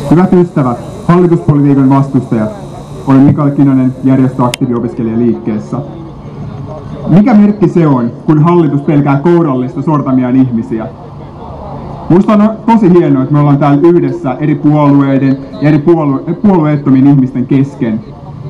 Hyvät ystävät, hallituspolitiikan vastustajat, olen Mikael Kinnunen järjestöaktiiviopiskelijaliikkeessä. Mikä merkki se on, kun hallitus pelkää kourallista sortamiaan ihmisiä? Minusta on tosi hienoa, että me ollaan täällä yhdessä eri puolueiden ja eri puolueettomien ihmisten kesken.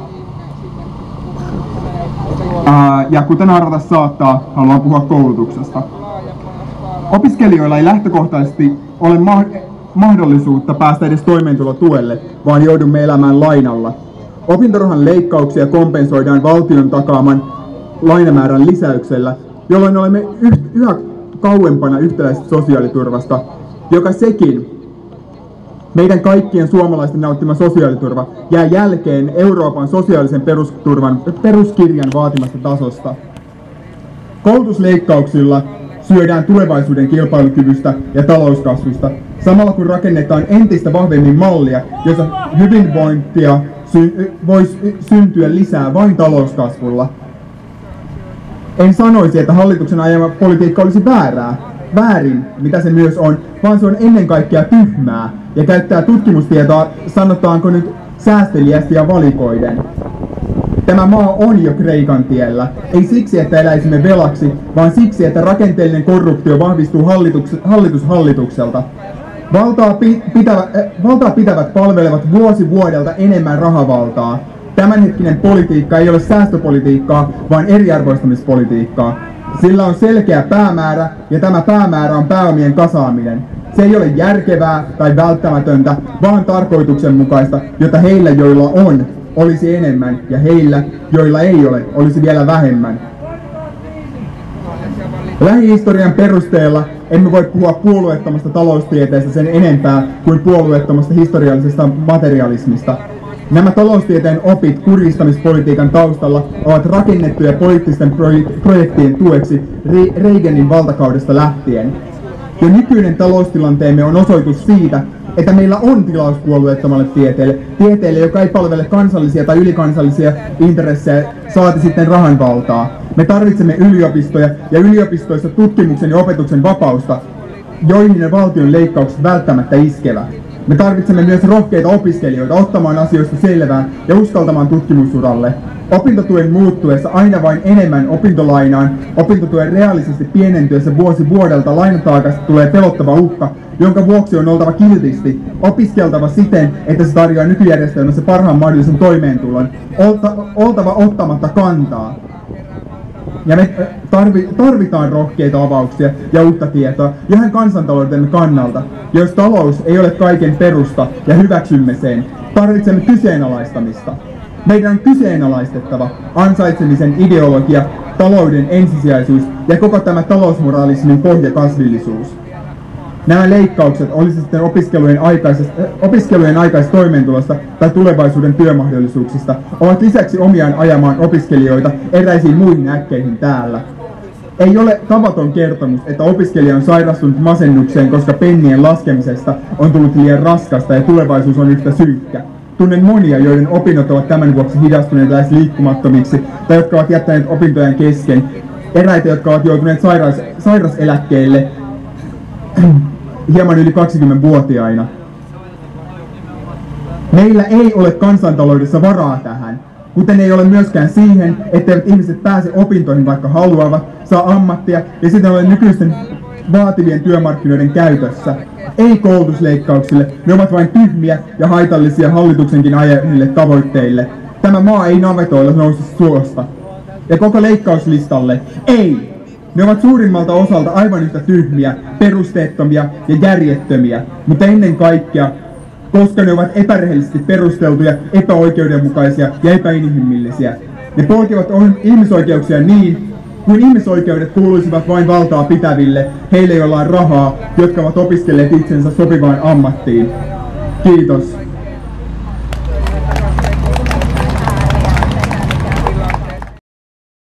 Ja kuten arvata saattaa, haluan puhua koulutuksesta. Opiskelijoilla ei lähtökohtaisesti ole mahdollisuutta päästä edes toimeentulotuelle, vaan joudumme elämään lainalla. Opintorahan leikkauksia kompensoidaan valtion takaaman lainamäärän lisäyksellä, jolloin olemme yhä kauempana yhtäläisestä sosiaaliturvasta, joka sekin, meidän kaikkien suomalaisten nauttima sosiaaliturva, jää jälkeen Euroopan sosiaalisen peruskirjan vaatimasta tasosta. Koulutusleikkauksilla syödään tulevaisuuden kilpailukyvystä ja talouskasvusta, samalla kun rakennetaan entistä vahvemmin mallia, jossa hyvinvointia voisi syntyä lisää vain talouskasvulla. En sanoisi, että hallituksen ajama politiikka olisi väärin, mitä se myös on, vaan se on ennen kaikkea tyhmää ja käyttää tutkimustietoa, sanotaanko nyt säästeliästi ja valikoiden. Tämä maa on jo Kreikan tiellä, ei siksi, että eläisimme velaksi, vaan siksi, että rakenteellinen korruptio vahvistuu hallitukselta. Valtaa pitävät palvelevat vuosi vuodelta enemmän rahavaltaa. Tämänhetkinen politiikka ei ole säästöpolitiikkaa, vaan eriarvoistamispolitiikkaa. Sillä on selkeä päämäärä, ja tämä päämäärä on pääomien kasaaminen. Se ei ole järkevää tai välttämätöntä, vaan tarkoituksenmukaista, jotta heillä, joilla on, olisi enemmän, ja heillä, joilla ei ole, olisi vielä vähemmän. Lähihistorian perusteella emme voi puhua puolueettomasta taloustieteestä sen enempää kuin puolueettomasta historiallisesta materialismista. Nämä taloustieteen opit kurjistamispolitiikan taustalla ovat rakennettuja poliittisten projektien tueksi Reaganin valtakaudesta lähtien. Jo nykyinen taloustilanteemme on osoitus siitä, että meillä on tilaus puolueettomalle tieteelle, joka ei palvele kansallisia tai ylikansallisia intressejä, saati sitten rahan valtaa. Me tarvitsemme yliopistoja ja yliopistoissa tutkimuksen ja opetuksen vapausta, joihin ne valtion leikkaukset välttämättä iskevät. Me tarvitsemme myös rohkeita opiskelijoita ottamaan asioista selvää ja uskaltamaan tutkimusuralle. Opintotuen muuttuessa aina vain enemmän opintolainaan, opintotuen reaalisesti pienentyessä vuosi vuodelta lainataakasta tulee pelottava uhka, jonka vuoksi on oltava kiltisti, opiskeltava siten, että se tarjoaa nykyjärjestelmässä parhaan mahdollisen toimeentulon, oltava ottamatta kantaa. Ja me tarvitaan rohkeita avauksia ja uutta tietoa ihan kansantaloutemme kannalta. Jos talous ei ole kaiken perusta ja hyväksymme sen, tarvitsemme kyseenalaistamista. Meidän on kyseenalaistettava ansaitsemisen ideologia, talouden ensisijaisuus ja koko tämä talousmoraalismin pohjakasvillisuus. Nämä leikkaukset, olisi sitten opiskelujen aikaisesta toimeentulosta tai tulevaisuuden työmahdollisuuksista, ovat lisäksi omiaan ajamaan opiskelijoita eräisiin muihin äkkeihin täällä. Ei ole tavaton kertomus, että opiskelija on sairastunut masennukseen, koska pennien laskemisesta on tullut liian raskasta ja tulevaisuus on yhtä synkkä. Tunnen monia, joiden opinnot ovat tämän vuoksi hidastuneet lähes liikkumattomiksi tai jotka ovat jättäneet opintojen kesken. Eräitä, jotka ovat joutuneet sairaseläkkeelle hieman yli 20-vuotiaina. Meillä ei ole kansantaloudessa varaa tähän, kuten ei ole myöskään siihen, etteivät ihmiset pääse opintoihin vaikka haluavat, saa ammattia ja sitten ole nykyisten vaativien työmarkkinoiden käytössä. Ei koulutusleikkauksille, ne ovat vain tyhmiä ja haitallisia hallituksenkin ajamille tavoitteille. Tämä maa ei navetoilla nousta suosta. Ja koko leikkauslistalle, ei! Ne ovat suurimmalta osalta aivan yhtä tyhmiä, perusteettomia ja järjettömiä, mutta ennen kaikkea, koska ne ovat epärehellisesti perusteltuja, epäoikeudenmukaisia ja epäinhimillisiä. Ne polkevat ihmisoikeuksia niin, kuin ihmisoikeudet kuuluisivat vain valtaa pitäville, heille joilla on rahaa, jotka ovat opiskelleet itsensä sopivaan ammattiin. Kiitos.